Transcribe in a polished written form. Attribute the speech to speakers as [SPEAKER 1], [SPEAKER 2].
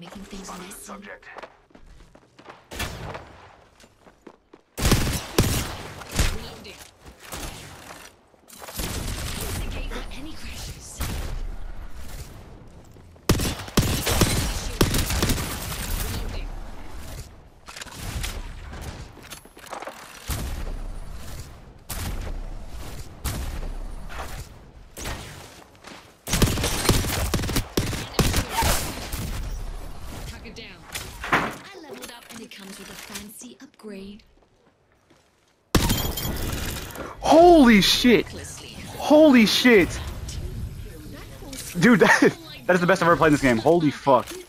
[SPEAKER 1] making things messy.
[SPEAKER 2] Subject.
[SPEAKER 1] Reloading. Investigate for any crashes. Reloading. Target down. I leveled up and it comes with a fancy upgrade.
[SPEAKER 3] Holy shit!
[SPEAKER 1] Recklessly.
[SPEAKER 3] Holy shit! Dude, that is the best I've ever played in this game. Holy fuck.